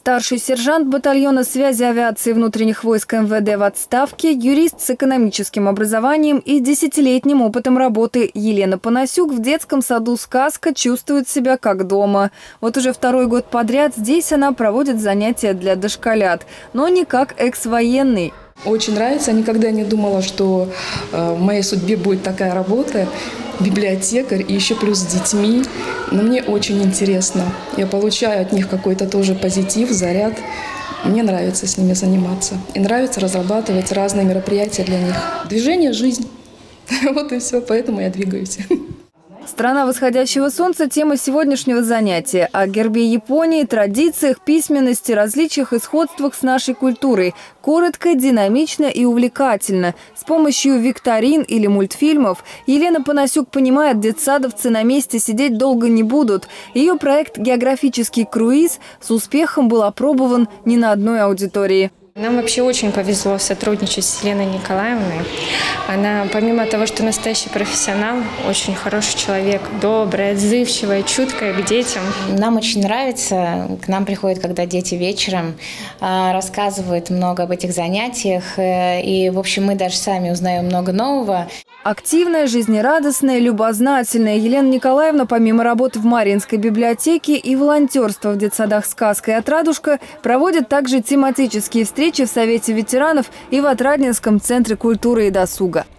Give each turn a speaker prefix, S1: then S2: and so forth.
S1: Старший сержант батальона связи авиации внутренних войск МВД в отставке, юрист с экономическим образованием и 10-летним опытом работы Елена Панасюк в детском саду «Сказка» чувствует себя как дома. Вот уже второй год подряд здесь она проводит занятия для дошколят, но не как экс-военный.
S2: Очень нравится. Я никогда не думала, что в моей судьбе будет такая работа. Библиотекарь и еще плюс с детьми. Но мне очень интересно. Я получаю от них какой-то тоже позитив, заряд. Мне нравится с ними заниматься. И нравится разрабатывать разные мероприятия для них. Движение – жизнь. Вот и все. Поэтому я двигаюсь.
S1: Страна восходящего солнца – тема сегодняшнего занятия. О гербе Японии, традициях, письменности, различиях и сходствах с нашей культурой. Коротко, динамично и увлекательно. С помощью викторин или мультфильмов Елена Панасюк понимает, детсадовцы на месте сидеть долго не будут. Ее проект «Географический круиз» с успехом был опробован не на одной аудитории.
S3: Нам вообще очень повезло сотрудничать с Еленой Николаевной. Она, помимо того, что настоящий профессионал, очень хороший человек, добрая, отзывчивая, чуткая к детям.
S4: Нам очень нравится. К нам приходят, когда дети вечером рассказывают много об этих занятиях. И, в общем, мы даже сами узнаем много нового.
S1: Активная, жизнерадостная, любознательная Елена Николаевна, помимо работы в Марьинской библиотеке и волонтерства в детсадах «Сказка» и «Отрадушка», проводит также тематические встречи в Совете ветеранов и в Отрадненском центре культуры и досуга.